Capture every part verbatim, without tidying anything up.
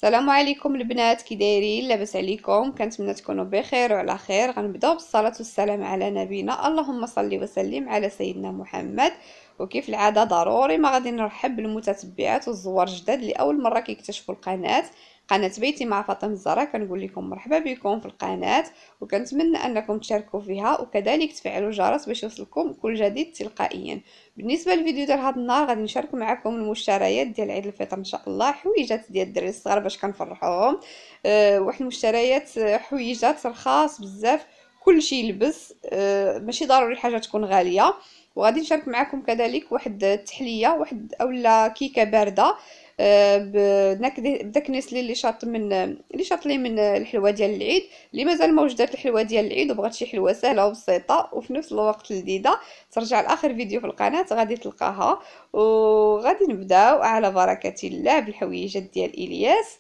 السلام عليكم البنات، كي دايرين؟ لاباس عليكم؟ كنتمنى تكونوا بخير وعلى خير. غنبداو بالصلاه والسلام على نبينا، اللهم صل وسلم على سيدنا محمد. وكيف العاده ضروري ما غادي نرحب بالمتتبعات والزوار الجداد اللي اول مره كيكتشفوا القناه قناه بيتي مع فاطمه الزهراء. كنقول لكم مرحبا بكم في القناه، وكنتمنى انكم تشاركوا فيها وكذلك تفعلوا الجرس باش يوصلكم كل جديد تلقائيا. بالنسبه للفيديو ديال هذا النهار غادي نشارك معكم المشتريات ديال عيد الفطر ان شاء الله، حويجات ديال الدراري الصغار باش كنفرحوهم. أه واحد المشتريات، حويجات رخاص بزاف، كلشي يلبس. أه ماشي ضروري حاجه تكون غاليه. وغادي نشارك معكم كذلك واحد التحليه، واحد اولا كيكه بارده أه بداك نسلي اللي شاط من اللي شاط لي من الحلوه ديال العيد، اللي مازال ما وجدات الحلوه ديال العيد وبغات شي حلوه سهله وبسيطه وفي نفس الوقت لذيذه، ترجع لاخر فيديو في القناه غادي تلقاها. وغادي نبداو على بركه الله بالحويجات ديال الياس.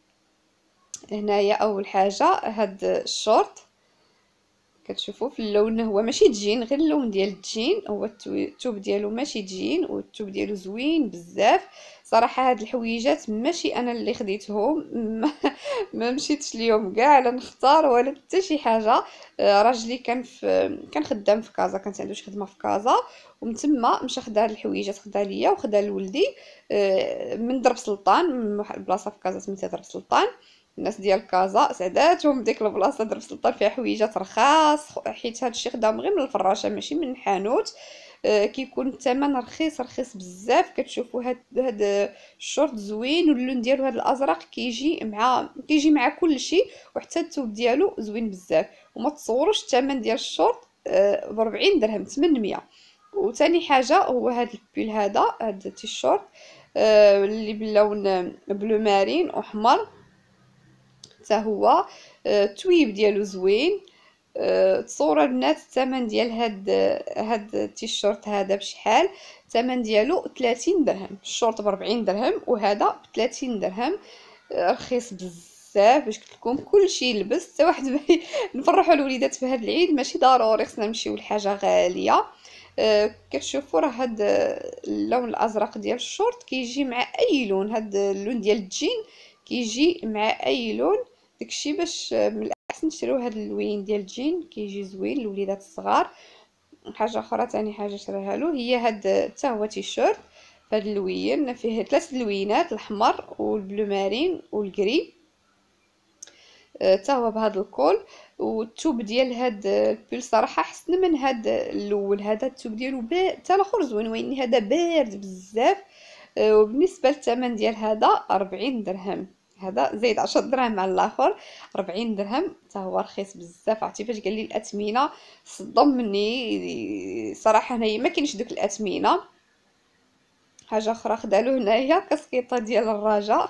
هنايا اول حاجه هاد الشورت كتشوفوا في اللون، هو ماشي تجين، غير اللون ديال التجين، هو الثوب ديالو ماشي تجين والثوب ديالو زوين بزاف. صراحه هاد الحويجات ماشي انا اللي خديتهم ما مشيتش اليوم كاع لا نختار ولا حتى شي حاجه. راجلي كان في كان خدام في كازا، كانت عنده شي خدمه في كازا، ومن تما مشى خدا هاد الحويجات، خدا ليا وخدا لولدي من درب سلطان، من واحد البلاصه في كازا سميتها درب سلطان. الناس ديال كازا سعداتهم ديك البلاصه، درب سلطان فيها حويجات رخاص، حيت هادشي خداهم غير من الفراشه ماشي من الحانوت. آه كيكون الثمن رخيص رخيص بزاف. كتشوفوا هاد هاد الشورت زوين، واللون ديالو هاد الازرق كيجي مع كيجي مع كلشي، وحتى الثوب ديالو زوين بزاف. وما تصوروش الثمن ديال الشورت آه ب أربعين درهم ثمنمية. وثاني حاجه هو هاد البيل، هذا هاد التيشورت آه اللي باللون بلو مارين وحمر، حتى هو التويب ديالو زوين. أه تصور البنات الثمن ديال هاد هاد التيشورت هذا بشحال؟ الثمن ديالو ثلاثين درهم، الشورت ب أربعين درهم وهذا ب ثلاثين درهم. أه رخيص بزاف. باش قلت لكم كلشي يلبس، حتى واحد نفرحوا الوليدات في هذا العيد ماشي ضروري خصنا نمشيو لحاجه غاليه. أه كتشوفوا راه هاد اللون الازرق ديال الشورت كيجي مع اي لون، هاد اللون ديال الجين كيجي مع اي لون. داكشي باش من الاحسن تشريو هاد اللوين ديال الجين، كيجي زوين للوليدات الصغار. حاجه اخرى ثاني حاجه شراها له هي هاد حتى هو تيشيرت فهاد اللوين، فيه ثلاث لوينات، الاحمر والبلو مارين والكري، حتى هو بهذا الكول. والثوب ديال هاد البيل صراحه احسن من هاد الاول، هذا الثوب ديالو حتى الاخر زوين، وين هذا بارد بزاف. وبالنسبه للثمن ديال هذا أربعين درهم، هذا زايد عشرة دراهم على الاخر، أربعين درهم حتى هو رخيص بزاف. عرفتي فاش قال لي الاثمنه صدم مني صراحه، هنايا ما كاينش دوك الاثمنه. حاجه اخرى خدالو هنايا كاسكيطه ديال الرجاء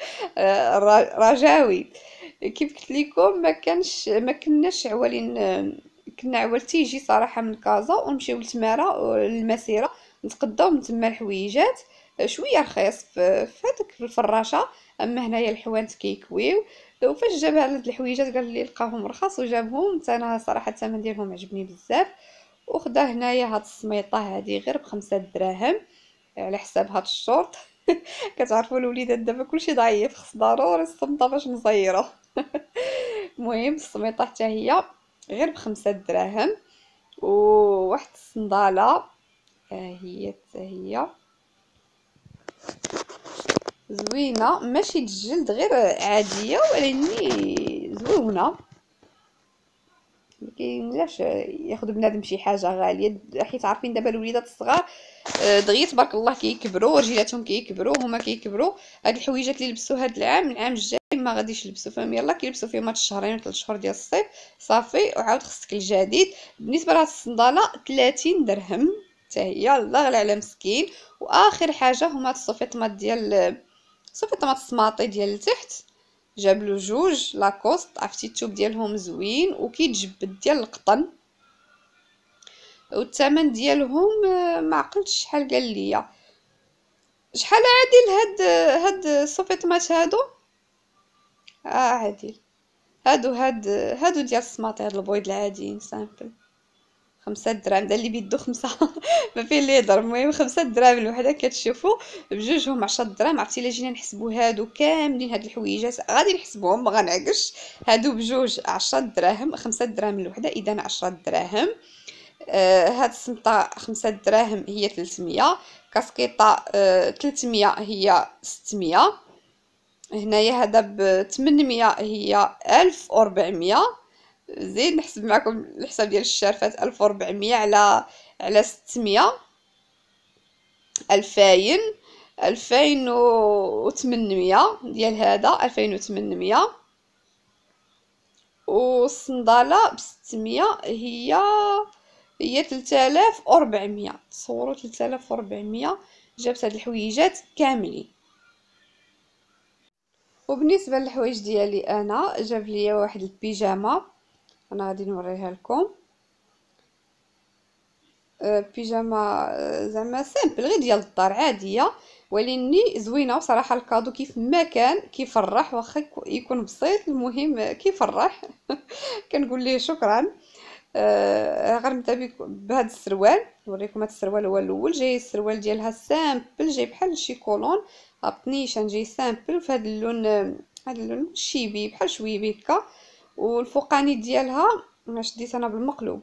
رجاوي. كيف قلت لكم ما كانش ما كناش عوالين، كنا عوال تيجي صراحه من كازا ونمشيو لتماره المسيره نتقداو من تما الحويجات شويه رخيص في هذاك في الفراشه. اما هنايا الحوانت كيكويو. وفاش جاب هاد الحويجات قال لي لقاهم رخاص وجابهم، حتى انا صراحه الثمن ديالهم عجبني بزاف. وخدا هنايا هاد السميطه هادي غير بخمسة دراهم على حساب هاد الشورت. كتعرفوا الوليدات دابا كلشي ضعيف، خص ضروري الصمطه باش نصيرو. المهم السميطه حتى هي غير بخمسة دراهم. وواحد الصنداله ها هي حتى هي زوينه، ماشي الجلد غير عاديه ولكن زوينه. مكاينلاش ياخذ بنادم شي حاجه غاليه، حيت عارفين دابا الوليدات الصغار دغيا تبارك الله كيكبروا، رجيلاتهم كيكبروا، هما كيكبروا. هاد الحويجات اللي لبسوا هاد العام العام الجاي ما غاديش يلبسوا فيهم، يلا كيلبسوا فيهم هاد الشهرين ولا ثلاث شهور ديال الصيف صافي وعاود خصك الجديد. بالنسبه لهاد الصنداله ثلاثين درهم حتى هي، الله غير على مسكين. واخر حاجه هما هاد الصوفيطمات ديال صوفيطمات السماطي ديال التحت، جاب له جوج لاكوست، عرفتي الثوب ديالهم زوين وكيتجبد ديال القطن. والثمن ديالهم ما عقلتش شحال قال لي، شحال عادل هاد هاد الصوفيطمات هادو؟ اه عادل هادو هاد هادو ديال السماطي، هاد البويض العاديين سامبل خمسة دراهم، دا اللي بيدو خمسة ما فيه اللي يضرب. المهم خمسة دراهم الوحده كتشوفوا بجوجهم عشرة دراهم. عرفتي الا جينا نحسبوا هادو كاملين هاد الحويجات غادي نحسبوهم ما غنعكش، هادو بجوج عشرة دراهم، خمسة دراهم الوحده، اذا عشرة دراهم. آه هاد السمطه خمسة دراهم هي ثلاثمية، كاسكيطه آه ثلاثمية هي ستمية، هنايا هذا ب ثمنمية هي ألف وربعمية. زيد نحسب معكم الحساب ديال الشارفات، ألف وربعمية على على ستمية، ألفين، ألفين وثمنمية ديال هذا، ألفين وثمنمية. والصندالة بستمية هي هي تلتالاف وربعمية. تصوروا تلتالاف وربعمية جابت هاد الحويجات كاملين. وبالنسبه للحوايج ديالي انا جاب ليا واحد البيجامه، انا غادي نوريها لكم. أه بيجامه أه زعما سامبل غير ديال الدار عاديه، ولكن زوينه وصراحه الكادو كيف ما كان كيفرح، واخا يكون بسيط المهم كيفرح كنقول ليه شكرا. أه غنبدا بهذا السروال، نوريكم هذا السروال هو الاول. جاي السروال ديالها سامبل، جاي بحال شي كولون نيشان، جاي سامبل في هذا اللون، هذا اللون شيبي بحال شويبي هكا. والفوقاني ديالها شديت انا بالمقلوب،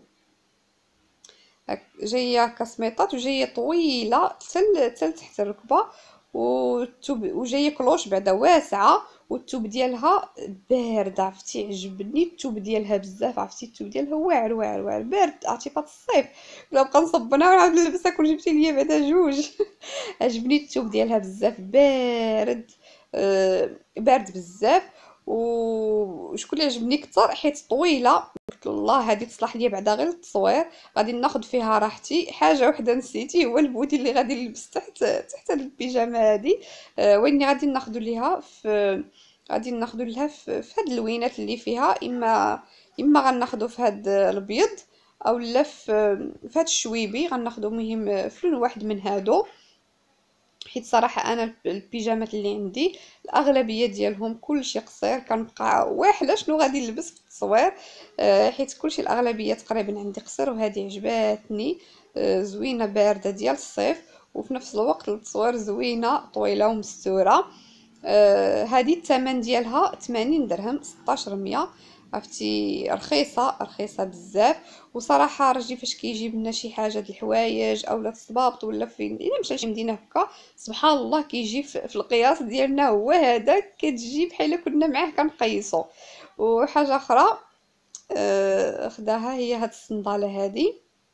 جايه هكا سميطات وجايه طويله حتى حتى تحت الركبه، والثوب وجايه كلوش بعدا واسعه، والثوب ديالها بارد. عرفتي عجبني الثوب ديالها بزاف، عرفتي الثوب ديالها واعر واعر واعر بارد. عرفتي فهاد الصيف ولا بقى نصبنا ونعاود نلبسها كون جبتي ليا بعدا جوج عجبني الثوب ديالها بزاف بارد، آه بارد بزاف. وشكون اللي عجبني كثر حيت طويله، قلت الله هذه تصلح ليا بعدا غير التصوير، غادي ناخذ فيها راحتي. حاجه وحده نسيتي هو البودي اللي غادي نلبس تحت تحت هاد البيجامه هذه، أه واني غادي ناخذ ليها في غادي ناخذ لها في, في هاد اللوينات اللي فيها، اما اما غناخذو في هاد الابيض او لا في في هاد الشويبي غناخذو، مهم في لون واحد من هادو. حيت صراحه انا البيجامات اللي عندي الاغلبيه ديالهم كلشي قصير، كنبقى واحله شنو غادي نلبس في التصوير، أه حيت كلشي الاغلبيه تقريبا عندي قصير. وهذه عجباتني، أه زوينه بارده ديال الصيف، وفي نفس الوقت التصوير زوينه طويله ومستوره. أه هذه الثمن ديالها ثمانين درهم، ستة مية. عرفتي رخيصه رخيصه بزاف. وصراحه راجلي فاش كيجيب لنا شي حاجه د الحوايج اولا الصبابط ولا فين الا مشى شي مدينه هكا، سبحان الله كيجي في القياس ديالنا هو هذا، كتجي بحال كنا معاه كنقيسو. وحاجه اخرى آه خداها هي هاد الصنداله هذه،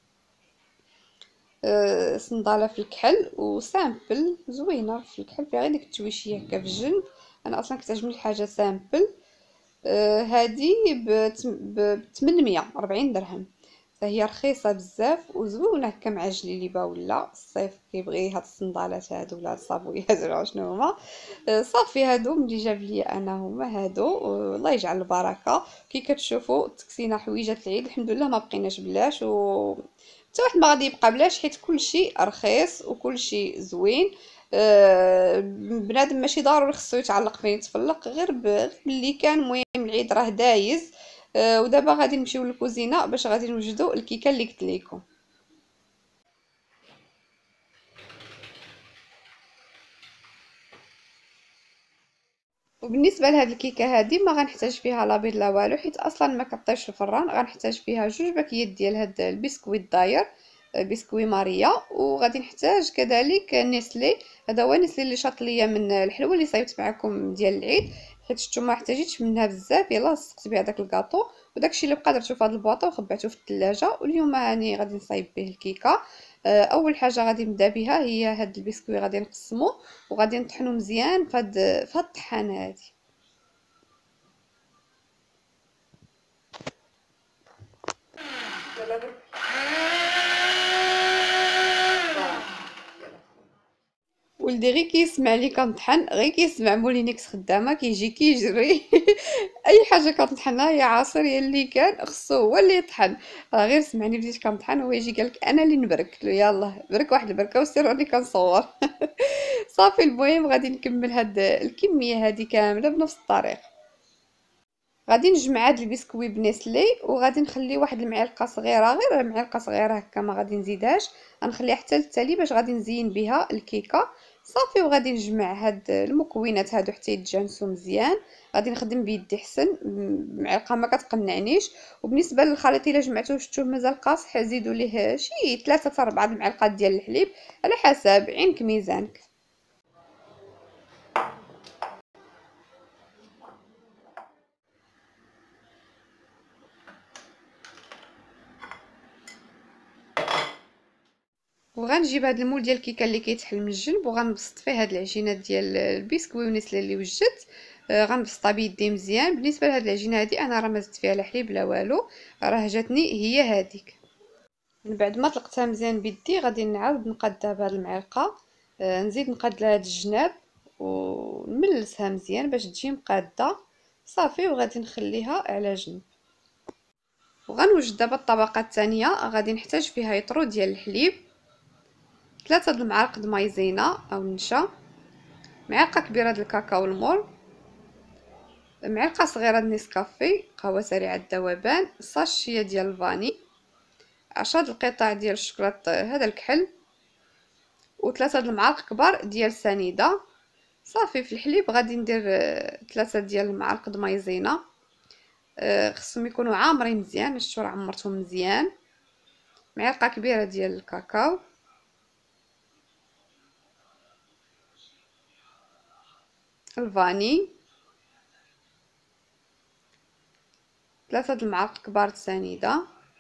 آه صنداله في الكحل وسامبل زوينه في الكحل، فيها غير ديك التويشيه هكا في الجنب. انا اصلا كتعجبني الحاجه سامبل. آه هذه ب ثمنمية وأربعين درهم، فهي رخيصه بزاف وزوينه هكا مع الجليبه ولا الصيف كيبغي هاد الصندالات هادو ولا الصابويات ولا شنو هما. آه صافي هادو ملي جاب لي انا هما هادو، الله يجعل البركه. كي كتشوفوا تكسينا حويجات العيد الحمد لله ما بقيناش بلاش، و حتى واحد ما غادي يبقى بلاش حيت كلشي رخيص وكلشي زوين. أه بنادم ماشي ضروري خصو يتعلق فين يتفلق، غير باللي كان. المهم العيد راه دايز. أه ودابا غادي نمشيو للكوزينه باش غادي نوجدوا الكيكه اللي قلت لكم. وبالنسبه لهاد الكيكه هادي ما غنحتاج فيها لا بيض لا والو، حيت اصلا ما كطيبش في الفران. غنحتاج فيها جوج باكيات ديال هاد البسكويت الداير، بسكوي ماريا. وغادي نحتاج كذلك نيسلي، هذا هو نيسلي اللي شاط ليا من الحلوه اللي صايبت معكم ديال العيد، حيت شفتو ما احتاجيتش منها بزاف. يلاه لصقت بها داك الكاطو، وداكشي اللي بقى درتو في هاد البواطه وخبعته في الثلاجه. واليوم راني غادي نصايب به الكيكه. اول حاجه غادي نبدا بها هي هاد البسكوي، غادي نقسمو وغادي نطحنو مزيان في هاد في هاد الطحانه هادي. ولدي غير كيسمع لي كنطحن، غير كيسمع مولينيكس خدامه كيجي كيجري اي حاجه كنطحنها يا عصير يا اللي كان خصو هو اللي يطحن. راه غير سمعني بديت كنطحن هو يجي قالك انا اللي نبرك له، يلاه برك واحد البركه وسير راني كنصور صافي. المهم غادي نكمل هاد الكميه هادي كامله بنفس الطريقه. غادي نجمع هاد البسكوي بنسلي وغادي نخلي واحد المعلقه صغيره، غير معلقه صغيره هكا، ما غادي نزيدهاش، غنخليها حتى للتالي باش غادي نزين بها الكيكه. صافي وغادي نجمع هاد المكونات هادو حتى يتجانسوا مزيان. غادي نخدم بيدي حسن، معلقه ما كتقنعنيش. وبالنسبه للخليط الا جمعتوه شفتوه مازال قاصح، زيدوا ليه شي ثلاثة حتى أربعة المعالق ديال الحليب على حسب عينك ميزانك. وغنجيب هاد المول ديال الكيكه اللي كيتحل من الجنب وغنبسط فيه هاد العجينه ديال البسكوي ونسله اللي وجدت. آه غنبسطها بيدي مزيان. بالنسبه لهاد العجينه هادي انا راه ما زدت فيها لا حليب لا والو، راه جاتني هي هذيك. من بعد ما طلقتها مزيان بيدي غادي نعاود نقادها بهاد المعلقه. آه نزيد نقاد لها هاد الجناب ونملسها مزيان باش تجي مقاده. صافي وغادي نخليها على جنب. وغنوجد دابا الطبقه الثانيه. غادي نحتاج فيها يطرو ديال الحليب، ثلاثة د المعالق د مايزينا او نشا، معلقه كبيره د الكاكاو المور، معلقه صغيره د نسكافي قهوه سريعه الذوبان، ساشيه ديال الفاني، عشرة د القطع ديال الشوكولاط هذا الكحل، وثلاثة د المعالق كبار ديال سنيده. صافي في الحليب غادي ندير ثلاثة ديال المعالق د مايزينا، خصهم يكونوا عامرين مزيان، شتو راه عمرتهم مزيان، معلقه كبيره ديال الكاكاو، الفاني، ثلاثة د المعالق كبار د سنيده،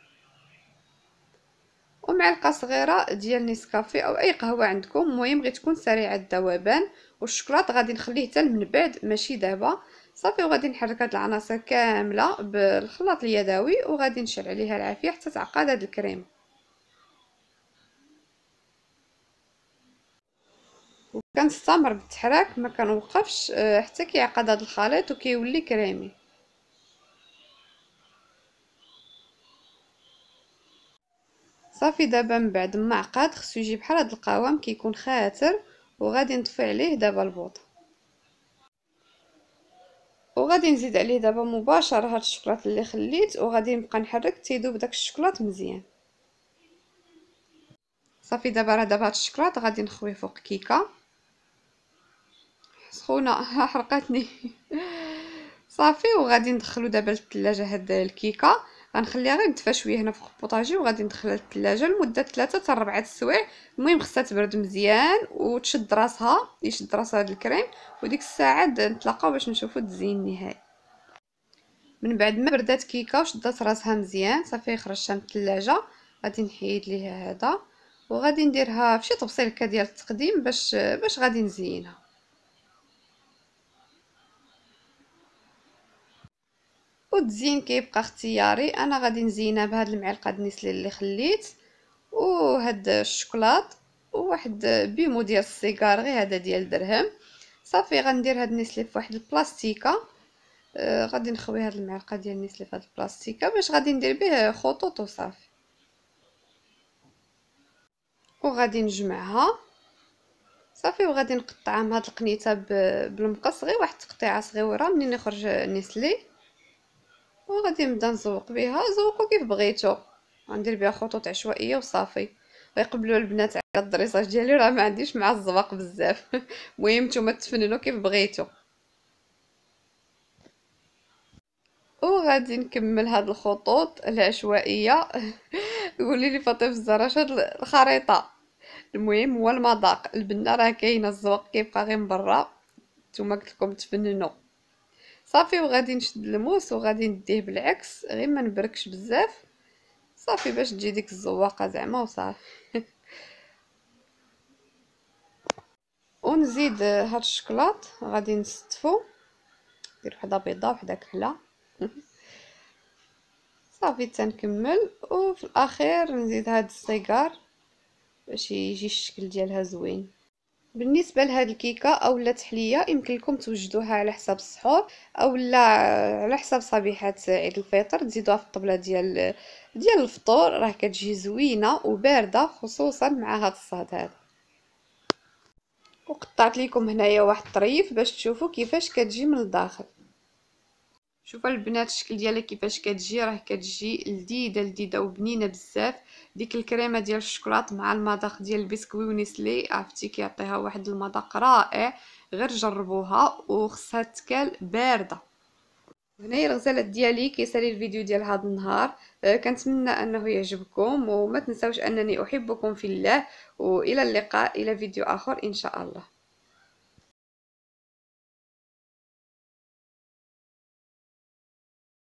ومعلقه صغيره ديال نسكافي او اي قهوه عندكم، المهم غير تكون سريعه الذوبان. والشوكولاط غادي نخليه حتى من بعد ماشي دابا. صافي وغادي نحرك هاد العناصر كامله بالخلاط اليدوي وغادي نشعل عليها العافيه حتى تعقد هاد الكريم. وكنستمر بالتحراك ما كنوقفش حتى كيعقد هاد الخليط وكيولي كريمي. صافي دابا من بعد ما عقد خصو يجي بحال هاد القوام كيكون خاتر، وغادي نطفي عليه دابا البوط وغادي نزيد عليه دابا مباشره هاد الشوكولاط اللي خليت وغادي نبقى نحرك حتى يذوب داك الشوكولاط مزيان. صافي دابا راه دابا هاد الشوكولاط غادي نخويه فوق كيكه سخونه حرقتني. صافي وغادي ندخلو دابا للثلاجه هاد الكيكه، غنخليها غير تدفى شويه هنا فوق البوطاجي وغادي ندخلها للثلاجه لمده ثلاثة حتى أربعة السوايع. المهم خصها تبرد مزيان وتشد راسها، يشد راسها هاد الكريم، وديك الساعه نتلاقاو باش نشوفو التزيين النهائي. من بعد ما بردات كيكه وشدات راسها مزيان صافي خرجتها من الثلاجه. غادي نحيد ليها هذا وغادي نديرها فشي طبسيل هكا ديال التقديم باش باش غادي نزينها. والتزيين كيبقى اختياري، انا غادي نزينها بهاد المعلقه د النسله اللي خليت وهاد الشوكولاط وواحد بيمو ديال السيجار غير هذا ديال درهم. صافي غندير هاد النسله في واحد البلاستيكه. آه غادي نخوي هاد المعلقه ديال النسله في هاد البلاستيكه باش غادي ندير به خطوط وصافي. وغادي نجمعها صافي وغادي نقطعها من هاد القنيته بالمقص، غير واحد التقطيعه صغيره منين يخرج النسلي. وغادي نبدا نزوق بها، زوقوا كيف بغيتو، غندير بها خطوط عشوائيه وصافي. غيقبلوا البنات على الدريساج ديالي، راه ما عنديش مع الزواق بزاف. المهم نتوما تفننوا كيف بغيتو. وغادي نكمل هاد الخطوط العشوائيه. قولي لي فاطمه الزهراء هاد الخريطه. المهم هو المذاق، البنه راه كاينه، الزواق كيبقى غير من برا، نتوما قلت لكم تفننوا. صافي وغادي نشد الموس وغادي نديه بالعكس غير ما نبركش بزاف، صافي باش تجي ديك الزواقه زعما وصافي. ونزيد هاد الشكلاط غادي نستفو، ندير وحده بيضه وحده كحله. صافي تنكمل وفي الاخير نزيد هاد السيجار باش يجي الشكل ديالها زوين. بالنسبه لهاد الكيكه او لا تحليه يمكن لكم توجدوها على حساب السحور او لا على حساب صبيحه عيد الفطر، تزيدوها في الطبله ديال ديال الفطور، راه كتجي زوينه وبارده خصوصا مع هاد الصهد هذا. وقطعت لكم هنايا واحد الطريف باش تشوفوا كيفاش كتجي من الداخل. شوفوا البنات الشكل ديالها كيفاش كتجي، راه كتجي لذيذه لذيذه وبنينه بزاف. ديك الكريمه ديال الشوكولات مع المذاق ديال البسكوي ونيسلي عرفتي كيعطيها واحد المذاق رائع. غير جربوها وخصها تكال بارده. هنايا الغزالات ديالي كيسالي الفيديو ديال هذا النهار. أه كنتمنى انه يعجبكم، وما تنساوش انني احبكم في الله، والى اللقاء الى فيديو اخر ان شاء الله.